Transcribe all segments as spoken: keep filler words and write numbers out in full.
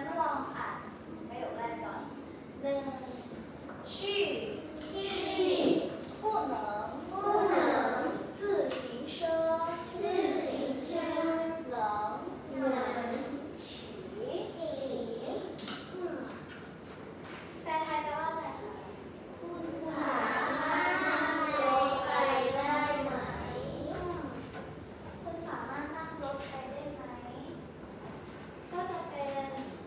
งั้นลองอ่านประโยคแรกก่อนหนึ่ง去ที่不能不能自行车自行车能能骑骑嗯แปลไทยแปลว่าอะไรคะคุณสามารถนั่งรถไปได้ไหมคุณสามารถนั่งรถไปได้ไหมก็จะเป็น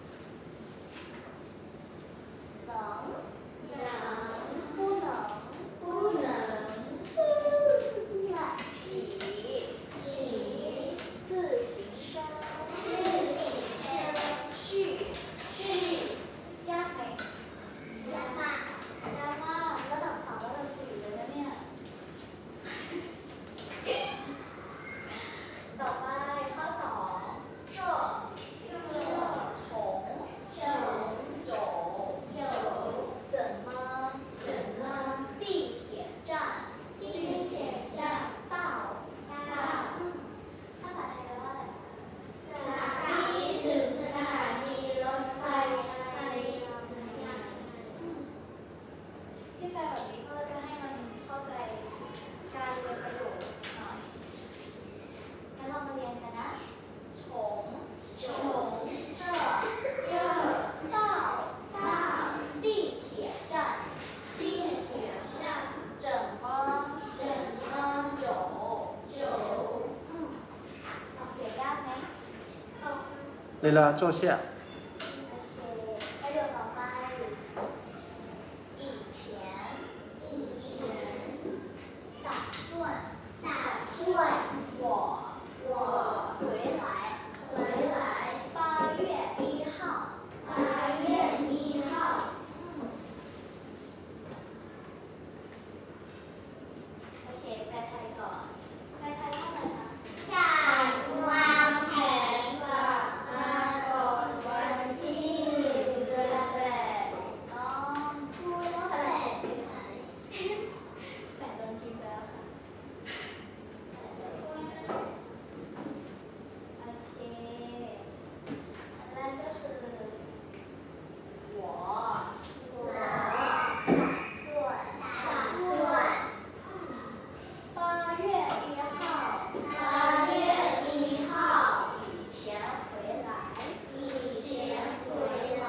能能不能不能骑骑自行车自行车去去ยากไหมยากมากยากมากระดับสามระดับสี่เลยนะเนี่ยต่อไปข้อสอง这这从从走走怎么怎么地铁站地铁站到到ภาษาไทยแปลว่าอะไรคะจากนี้ถึงสถานีรถไฟไปที่แปลแบบนี้ก็จะให้มันเข้าใจการเรียนประโยคหน่อยงั้นเรามาเรียนกันนะ从从这这到到地铁站地铁站怎么怎么走走嗯ออกเสียงยากไหม对了，坐下。 โอเคประโยคต่อไป以前以前打算打算我我回来回来八月一号八月一号โอเคแปลไทยก่อนแปลไทยว่าอะไรคะฉันวางแผนกลับมาก่อนวันที่หนึ่งเดือนแปดน้องพูดว่าแปดใช่ไหมแปดโดนกินไปแล้วค่ะโอเคอันแรกก็คือ我我打算打算八月一号八月一号以前回来以前回来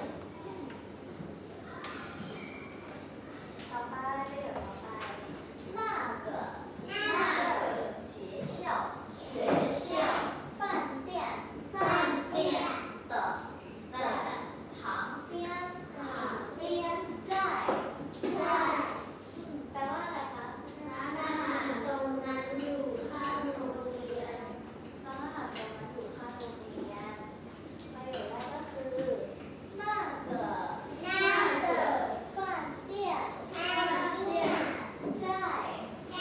ต่อไปประโยคต่อไป那个那个学校学校饭店饭店的的旁边旁边在在แปลว่าอะไรคะร้านอาหารตรงนั้นอยู่ข้างโรงเรียนร้านอาหารตรงนั้นอยู่ข้างโรงเรียนประโยคแรกก็คือ那个那个饭店饭店在在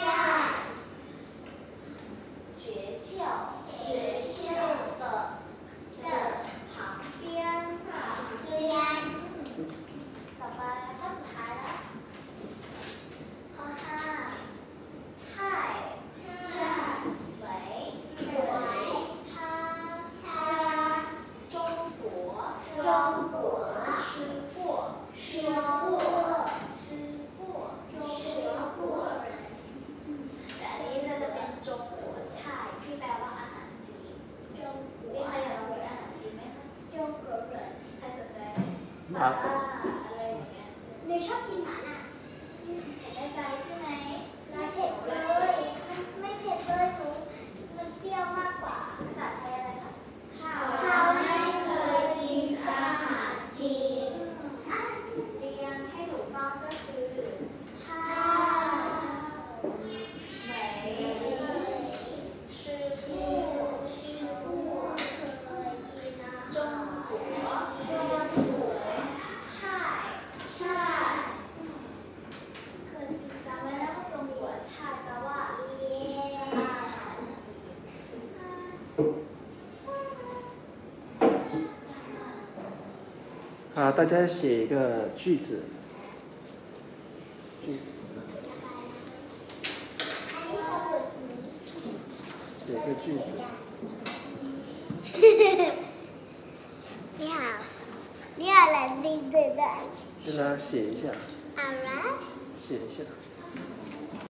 学校学校的的旁边旁边ต่อไปข้อสุดท้ายแล้วข้อห้า菜菜为为他他中国中国吃过吃过吃过中国人แต่อันนี้จะเป็นจงกัวชายที่แปลว่าอาหารจีนจงกัวมีใครอยากลองกินอาหารจีนไหมคะจงกัวเหมือนใครสนใจไหมหม่าล่าอะไรอย่างเงี้ยหนูชอบกินหม่าล่าแน่ใจใช่ไหมไม่เผ็ดเลยไม่เผ็ดเลยหนูมันเปรี้ยวมากกว่าภาษาไทยอะไรคะเขาไม่เคยกินอาหารจีนเรียนให้ถูกต้องก็คือถ้า没吃过吃过中国中国菜菜คือจำไว้นะว่าจงกัวชาแปลว่าอาหารจีน好，大家写一个句子。句子。写个句子。 你好。 了，对对对。 对啦，写一下。 好了。 写一下。